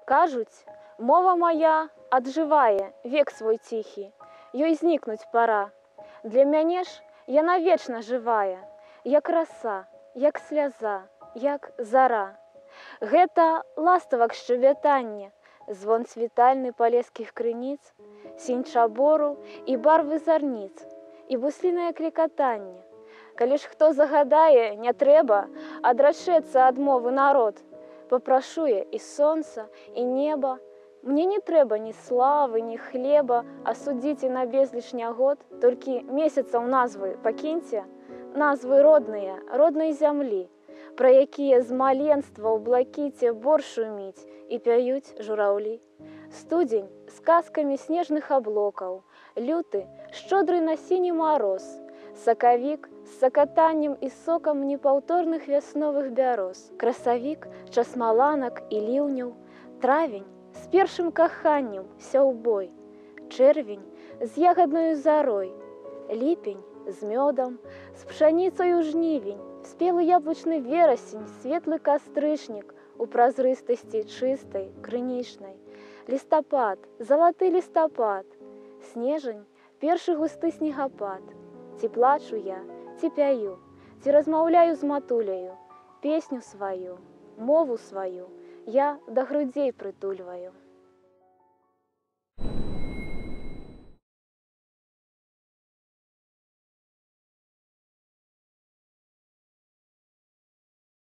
Кажуць, мова моя аджывае век свой ціхі, ёй знікнуць пара. Для мяне ж яна вечна жывая, як раса, як сляза, як зара. Гэта ластавак шчабятанне, звон цвітальны палескіх крыніц, сінь чабору і барвы зарніц, і буслінае клікатанне. Калі ж хто загадае, не трэба адрашэцца ад мовы народ. Папрашу я і сонца, і неба. Мне не трэба ні славы, ні хлеба, а судзіце на безліч нягод. Толькі месяцаў назвы пакіньце, назвы родныя, роднай зямлі, пра якія з маленства ў блакіце бор шуміць і пяюць жураўлі. Студзень з казкамі снежных аблокаў, люты, шчодры на сіні мароз, сакавік з сакатаннем і сокам непаўторных вясновых бяроз, красавік, час маланак і ліўняў, травень з першым каханнем сяўбой, чэрвень з ягаднаю зарой, ліпень з мёдам, з пшаніцаю жнівень, спелы яблычны верасень, светлы кастрычнік у празрыстасці чыстай, крынічнай, лістапад, залаты лістапад, снежань, першы густы снегапад. Ці плачу я, ці пяю, ці размаўляю з матуляю, песню сваю, мову сваю я да грудзей прытульваю.